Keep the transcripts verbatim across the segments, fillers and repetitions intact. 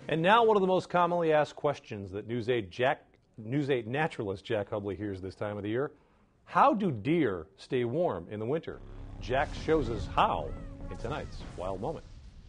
And now one of the most commonly asked questions that News eight, Jack, News eight naturalist Jack Hubley hears this time of the year. How do deer stay warm in the winter? Jack shows us how in tonight's Wild Moment.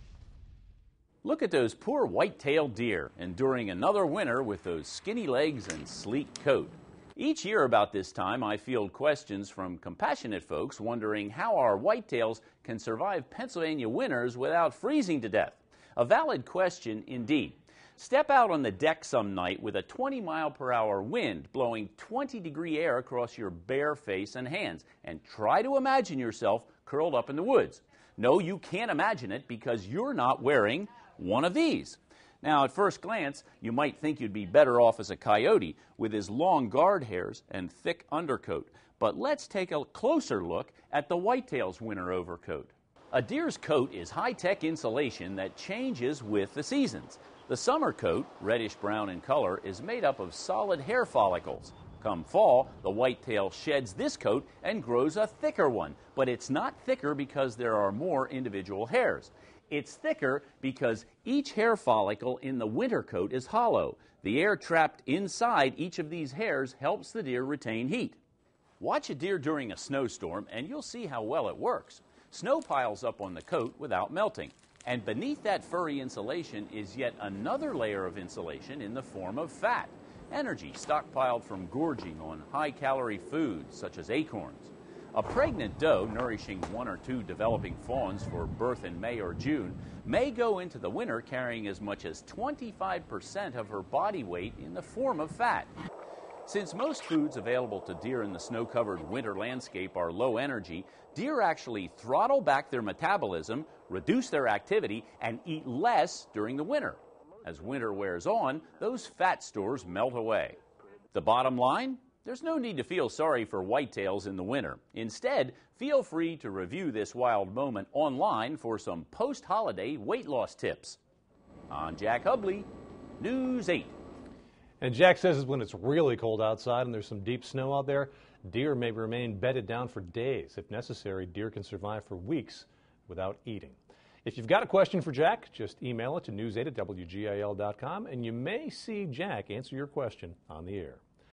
Look at those poor white-tailed deer enduring another winter with those skinny legs and sleek coat. Each year about this time, I field questions from compassionate folks wondering how our whitetails can survive Pennsylvania winters without freezing to death. A valid question indeed. Step out on the deck some night with a twenty mile per hour wind blowing twenty degree air across your bare face and hands and try to imagine yourself curled up in the woods. No, you can't imagine it because you're not wearing one of these. Now, at first glance, you might think you'd be better off as a coyote with his long guard hairs and thick undercoat. But let's take a closer look at the whitetail's winter overcoat. A deer's coat is high-tech insulation that changes with the seasons. The summer coat, reddish-brown in color, is made up of solid hair follicles. Come fall, the whitetail sheds this coat and grows a thicker one. But it's not thicker because there are more individual hairs. It's thicker because each hair follicle in the winter coat is hollow. The air trapped inside each of these hairs helps the deer retain heat. Watch a deer during a snowstorm and you'll see how well it works. Snow piles up on the coat without melting. And beneath that furry insulation is yet another layer of insulation in the form of fat, energy stockpiled from gorging on high-calorie foods such as acorns. A pregnant doe nourishing one or two developing fawns for birth in May or June may go into the winter carrying as much as twenty-five percent of her body weight in the form of fat. Since most foods available to deer in the snow-covered winter landscape are low energy, deer actually throttle back their metabolism, reduce their activity, and eat less during the winter. As winter wears on, those fat stores melt away. The bottom line? There's no need to feel sorry for whitetails in the winter. Instead, feel free to review this wild moment online for some post-holiday weight loss tips. I'm Jack Hubley, News eight. And Jack says when it's really cold outside and there's some deep snow out there, deer may remain bedded down for days. If necessary, deer can survive for weeks without eating. If you've got a question for Jack, just email it to news eight at W G I L dot com and you may see Jack answer your question on the air.